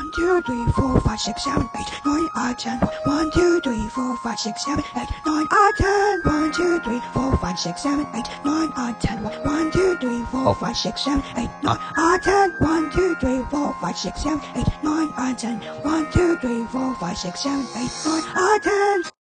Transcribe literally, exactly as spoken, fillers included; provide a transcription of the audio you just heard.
One, two, three, four, five, six, seven, eight, nine, I, ten. One, two, three, four, five, six, seven, eight, nine, I, ten. One, two, three, four, five, six, seven, eight, nine, I, ten. One, two, three, four, five, six, seven, eight, nine, I, ten. One, two, three, four, five, six, seven, eight, nine, I, ten. One, two, three, four, five, six, seven, eight, nine, I, ten.